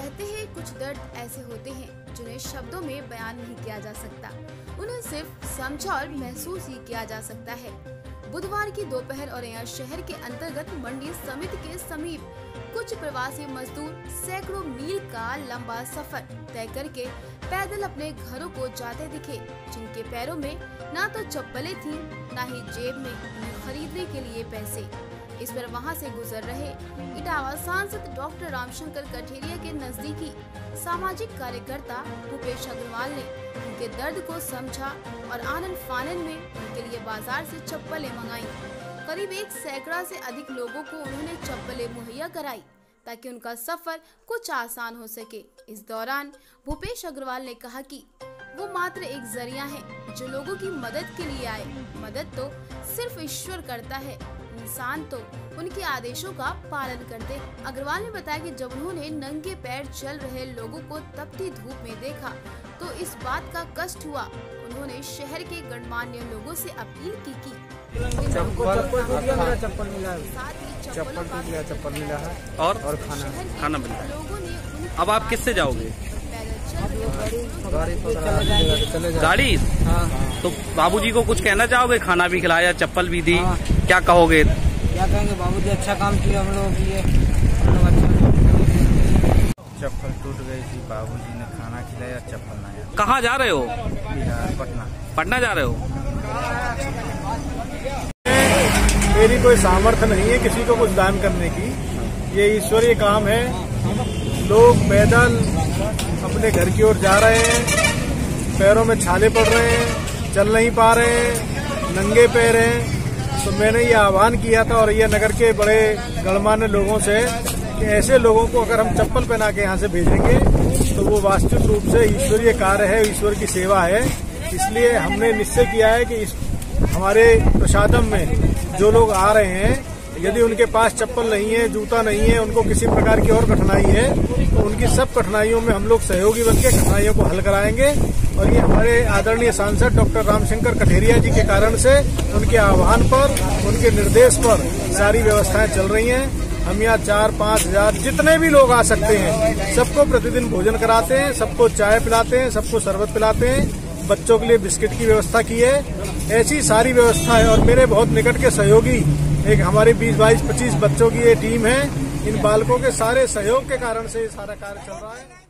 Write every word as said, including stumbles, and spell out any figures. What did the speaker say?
कहते हैं कुछ दर्द ऐसे होते हैं जिन्हें शब्दों में बयान नहीं किया जा सकता, उन्हें सिर्फ समझा और महसूस ही किया जा सकता है। बुधवार की दोपहर और यहाँ शहर के अंतर्गत मंडी समिति के समीप कुछ प्रवासी मजदूर सैकड़ों मील का लंबा सफर तय करके पैदल अपने घरों को जाते दिखे, जिनके पैरों में ना तो चप्पलें थीं, ना ही जेब में उन्हें खरीदने के लिए पैसे। इस पर वहां से गुजर रहे इटावा सांसद डॉक्टर रामशंकर कठेरिया के नजदीकी सामाजिक कार्यकर्ता भूपेश अग्रवाल ने उनके दर्द को समझा और आनन फानन में उनके लिए बाजार से चप्पलें मंगाई। करीब एक सैकड़ा से अधिक लोगों को उन्होंने चप्पलें मुहैया कराई ताकि उनका सफर कुछ आसान हो सके। इस दौरान भूपेश अग्रवाल ने कहा कि वो मात्र एक जरिया है जो लोगों की मदद के लिए आए। मदद तो सिर्फ ईश्वर करता है, इंसान तो उनके आदेशों का पालन करते। अग्रवाल ने बताया कि जब उन्होंने नंगे पैर चल रहे लोगों को तपती धूप में देखा तो इस बात का कष्ट हुआ। उन्होंने शहर के गणमान्य लोगों से अपील की कि चप्पल मेरा चप्पल मिला साथ ही चप्पल टूट गया, चप्पल मिला है और और खाना खाना मिला है। लोगों ने अब आप किससे जाओगे? गाड़ी पकड़ा चले जाओ। गाड़ी? हाँ। तो बाबूजी को कुछ कहना चाहोगे? खाना भी खिलाया, चप्पल भी दी, हाँ। क्या कहोगे? क्या कहेंगे, बाबूजी अच्छा काम किया हम लोगों के लिए। अच्छा चप्पल टूट गई थी, बाबूजी ने खाना खिलाया, चप्पल नहीं आया। कहाँ जा रहे हो? बिहार, पटना। पटना जा रहे हो? मेरी कोई सामर्थ्य नहीं है किसी को कुछ दान करने की, ये ईश्वरीय काम है। लोग पैदल अपने घर की ओर जा रहे हैं, पैरों में छाले पड़ रहे हैं, चल नहीं पा रहे हैं, नंगे पैर हैं। तो मैंने ये आह्वान किया था और ये नगर के बड़े गणमान्य लोगों से कि ऐसे लोगों को अगर हम चप्पल पहना के यहाँ से भेजेंगे तो वो वास्तविक रूप से ईश्वरीय कार्य है, ईश्वर की सेवा है। इसलिए हमने निश्चय किया है कि इस हमारे प्रसादम में जो लोग आ रहे हैं, यदि उनके पास चप्पल नहीं है, जूता नहीं है, उनको किसी प्रकार की और कठिनाई है, तो उनकी सब कठिनाइयों में हम लोग सहयोगी बनकर कठिनाइयों को हल कराएंगे। और ये हमारे आदरणीय सांसद डॉक्टर रामशंकर कठेरिया जी के कारण से, उनके आह्वान पर, उनके निर्देश पर सारी व्यवस्थाएं चल रही हैं। हम यहाँ चार पाँच हजार जितने भी लोग आ सकते हैं सबको प्रतिदिन भोजन कराते हैं, सबको चाय पिलाते हैं, सबको शरबत पिलाते हैं, बच्चों के लिए बिस्किट की व्यवस्था की है। ऐसी सारी व्यवस्था है और मेरे बहुत निकट के सहयोगी, एक हमारे बीस बाईस पच्चीस बच्चों की ये टीम है। इन बालकों के सारे सहयोग के कारण से ये सारा कार्य चल रहा है।